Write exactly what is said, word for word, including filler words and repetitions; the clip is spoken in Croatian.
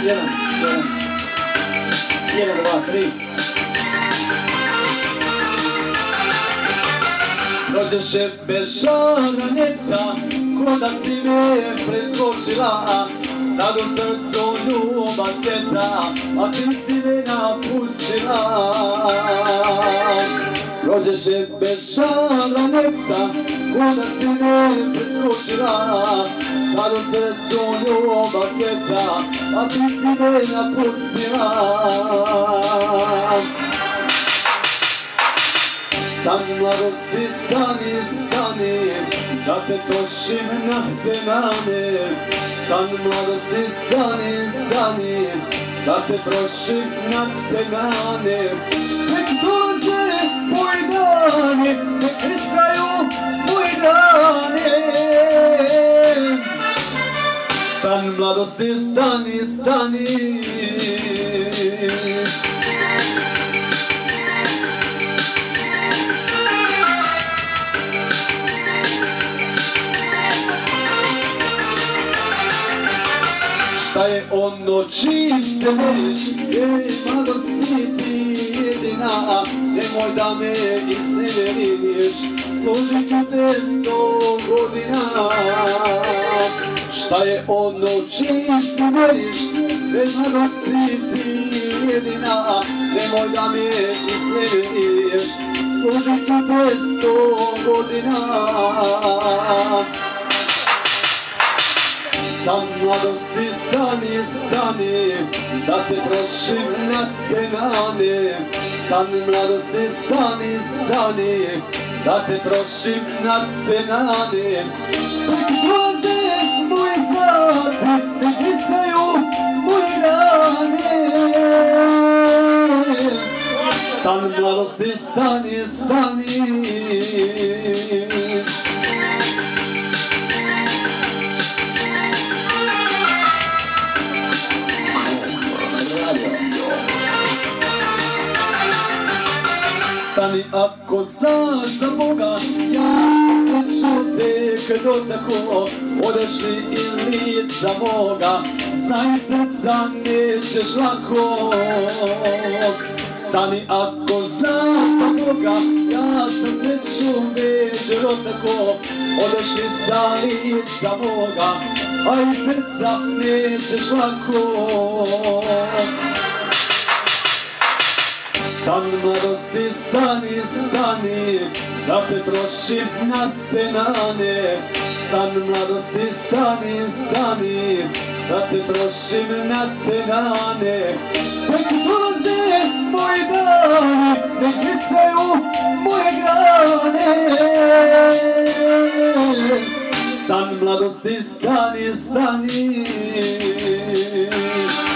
jedan, jedan, jedan, dva, tri. Prođeše bez žara ljeta, ko da si me preskočila, sad u srcu ljubav cvjeta, a ti si me napustila. Prođeše bez žara ljeta, ko da si me preskočila, sad u srcu ljubav cvjeta, a ti si me napustila. Stani mladosti, stani, stani, da te trošim na te rane. Stani mladosti, stani, stani, da te trošim na te rane. Nek dolaze moji dani, nek nestaju moji dani. Stani mladosti, stani, stani. Šta je ono čim se meriš, ej mladosti ti jedina, nemoj da me izneveriš, služit ću te sto godina. Šta je ono čim se meriš, ej mladosti ti jedina, nemoj da me izneveriš, služit ću te sto godina. Stani mladosti, stani, stani, da te trošim na te rane. Stani mladosti, stani, stani, da te trošim na te rane. Nek dolaze moje sati, nek nestaju moje rane. Stani mladosti, stani, stani. Stani ako znaš za Boga, ja sreću tek dotako, odeš li ili za moga, znaj srca nećeš lako. Stani ako znaš za Boga, ja sam sreću neće dotako, odeš li za lica moga, a i srca nećeš lako. Stani mladosti, stani, stani, da te trošim na te rane. Stani mladosti, stani, stani, da te trošim na te rane. Nek dolaze moji dani, nek nestaju moje grane. Stani mladosti, stani, stani.